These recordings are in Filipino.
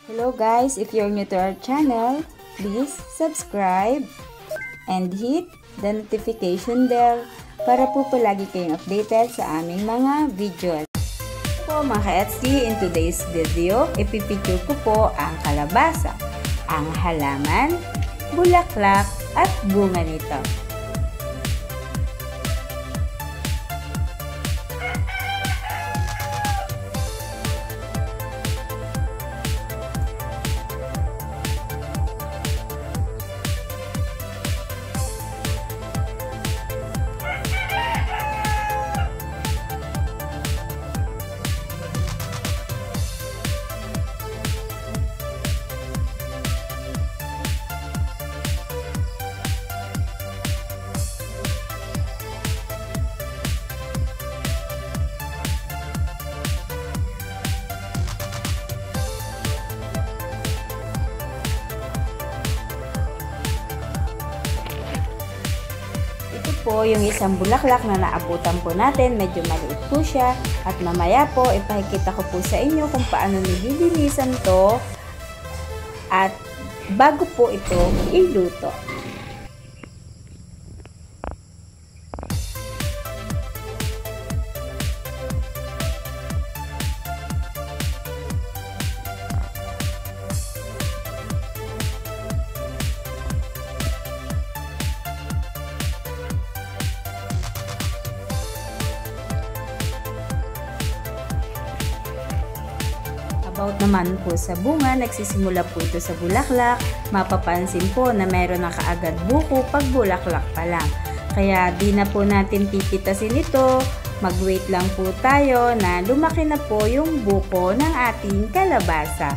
Hello guys, if you're new to our channel, please subscribe and hit the notification bell para po palagi kayong updated sa aming mga videos. Po mga ka-Etsy, in today's video, ipipicture ko po ang kalabasa, ang halaman, bulaklak at bunga nito. Po yung isang bulaklak na naabutan po natin, medyo maliit po siya at mamaya po ipakikita ko po sa inyo kung paano nililinisan to at bago po ito iluto. About naman po sa bunga, nagsisimula po ito sa bulaklak. Mapapansin po na mayroon na kaagad buko pag bulaklak pa lang. Kaya di na po natin pipitasin ito. Mag-wait lang po tayo na lumaki na po yung buko ng ating kalabasa.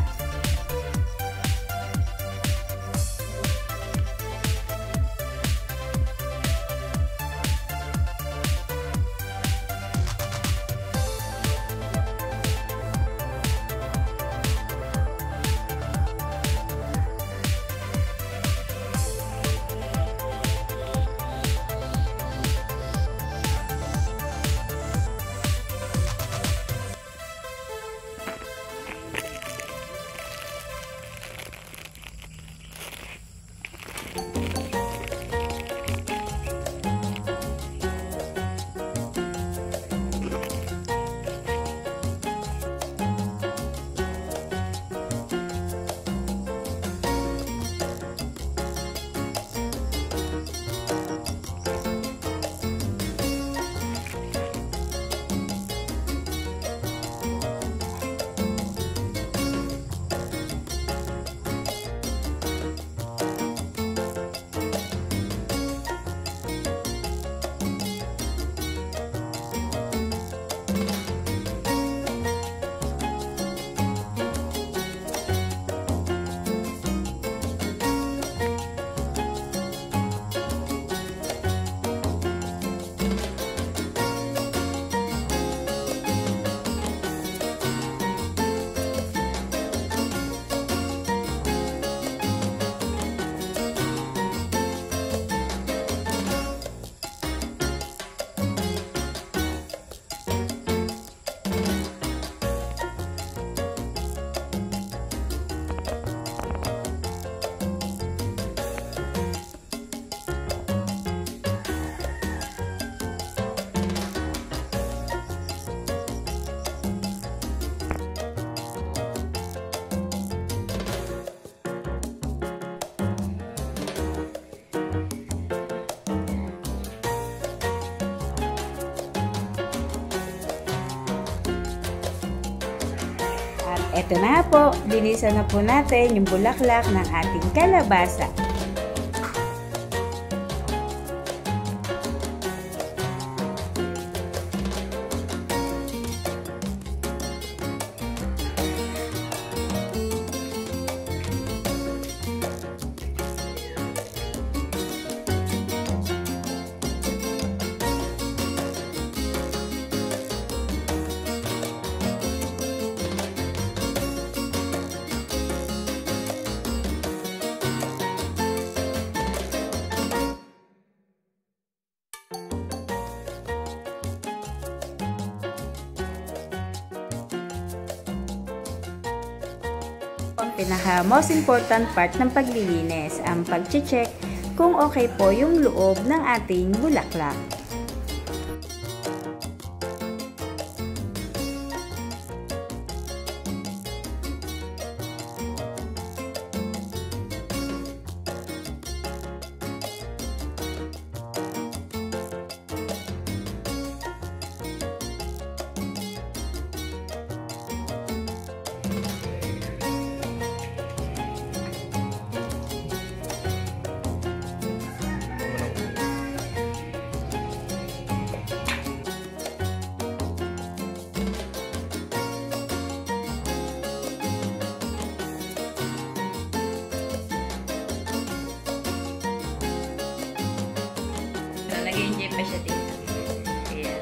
Ito na po, linisan na po natin yung bulaklak ng ating kalabasa. ang pinaka most important part ng paglilinis, ang pag-check kung okay po yung loob ng ating bulaklak. Nag-enjoy pa siya dito. Ayan.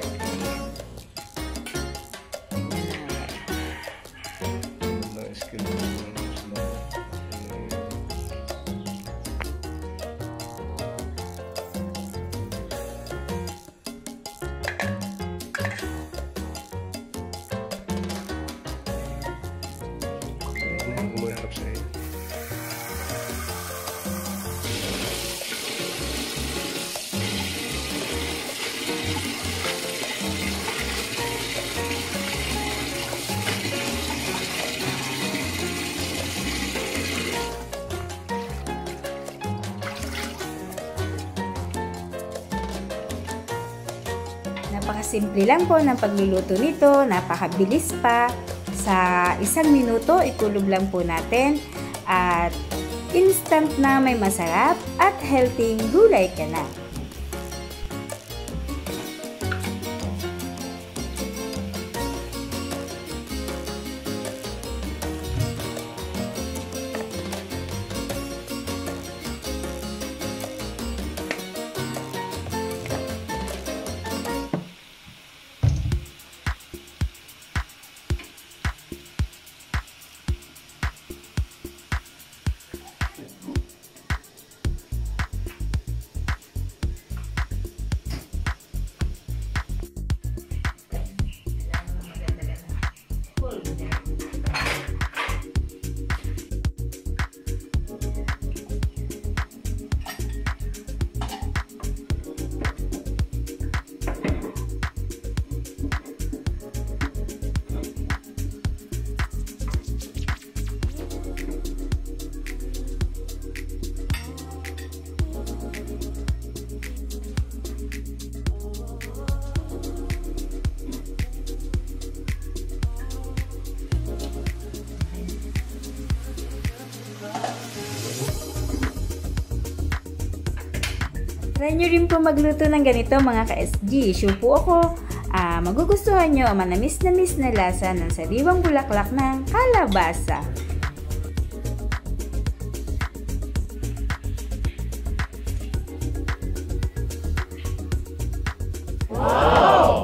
Umarap sa'yo. Napakasimple lang po ng pagluluto nito, napakabilis pa. Sa 1 minuto, ikulob lang po natin at instant na may masarap at healthy gulay ka na. Try nyo rin po magluto ng ganito mga ka-SG. Sure po ako, magugustuhan nyo ang manamis-namis na lasa ng sariwang bulaklak ng kalabasa. Wow!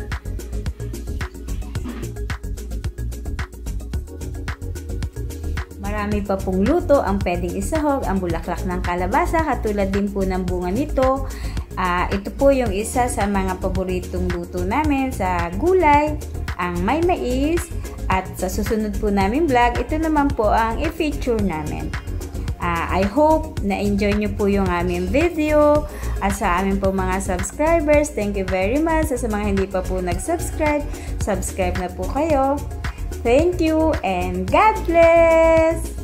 Marami pa pong luto ang pwedeng isahog ang bulaklak ng kalabasa, katulad din po ng bunga nito. Ito po yung isa sa mga paboritong luto namin sa gulay, ang may mais. At sa susunod po namin vlog, ito naman po ang i-feature namin. I hope na-enjoy nyo po yung aming video. At sa amin po mga subscribers, thank you very much. Sa mga hindi pa po nag-subscribe, subscribe na po kayo. Thank you and God bless!